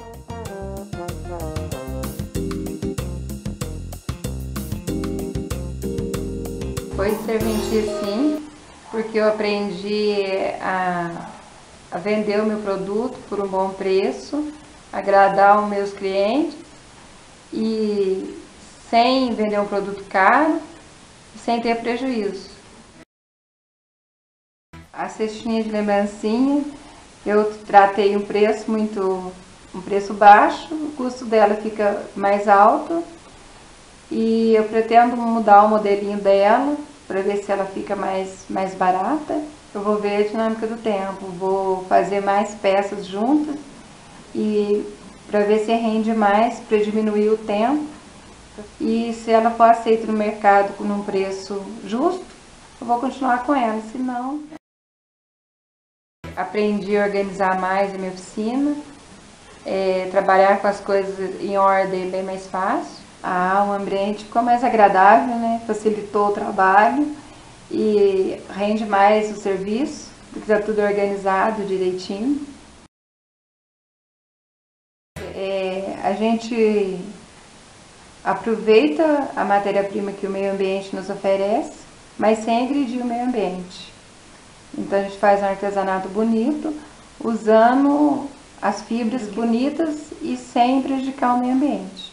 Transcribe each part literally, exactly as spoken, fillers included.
Foi serventia sim, porque eu aprendi a, a vender o meu produto por um bom preço, agradar os meus clientes e sem vender um produto caro e sem ter prejuízo. A cestinha de lembrancinha, eu tratei um preço muito, um preço baixo, o custo dela fica mais alto e eu pretendo mudar o modelinho dela para ver se ela fica mais, mais barata. Eu vou ver a dinâmica do tempo, vou fazer mais peças juntas e para ver se rende mais, para diminuir o tempo e se ela for aceita no mercado com um preço justo, eu vou continuar com ela, senão... Aprendi a organizar mais a minha oficina, é, trabalhar com as coisas em ordem bem mais fácil. Ah, o ambiente ficou mais agradável, né? Facilitou o trabalho e rende mais o serviço, porque está tudo organizado direitinho. É, a gente aproveita a matéria-prima que o meio ambiente nos oferece, mas sem agredir o meio ambiente. Então a gente faz um artesanato bonito, usando as fibras bonitas e sem prejudicar o meio ambiente.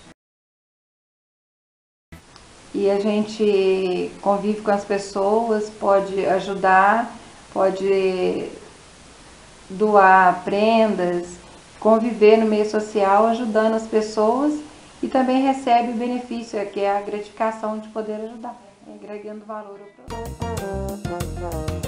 E a gente convive com as pessoas, pode ajudar, pode doar prendas, conviver no meio social ajudando as pessoas e também recebe o benefício, que é a gratificação de poder ajudar, agregando valor ao produto.